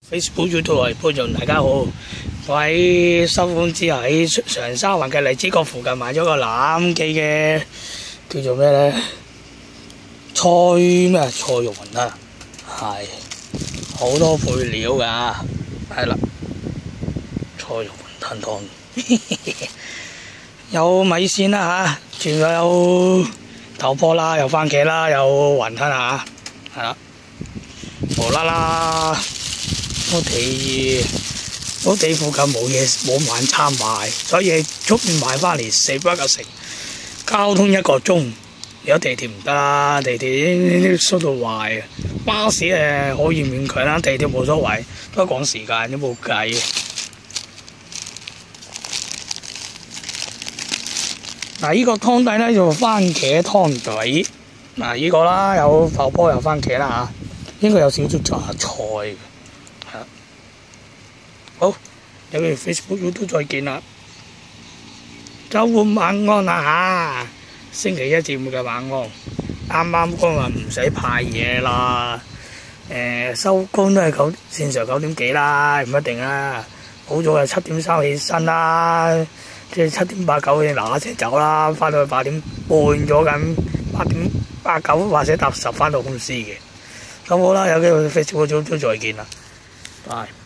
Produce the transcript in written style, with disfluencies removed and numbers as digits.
Facebook YouTube 嚟觀眾大家好，我喺收工之後喺長沙灣嘅荔枝角附近買咗個欖記嘅叫做咩咧？菜肉雲啊，係好多配料㗎，係啦，菜肉雲湯湯，有米線啦嚇，仲有豆卜啦，有番茄啦，有雲吞啊，係啦，無啦啦。我哋附近冇晚餐賣，所以出面買翻嚟食不夠食。交通1個鐘，有地鐵唔得啦，地鐵縮到壞啊！巴士可以勉強啦，地鐵冇所謂，都係趕時間都冇計。嗱，依個湯底咧就番茄湯底，嗱依個啦有豆卜有番茄啦嚇，應該有少少榨菜嘅。好，有個 Facebook YouTube 再見啦，週末晚安啦嚇，星期1至5嘅晚安，啱啱講話唔使派嘢啦，收工都係正常9點幾啦，唔一定啦，好早就7點3起身啦，即係7點8、9你嗱聲走啦，翻到去8點半咗咁，8點8、9或者搭10翻到公司嘅，咁好啦，有機會 Facebook YouTube 再見啦，拜。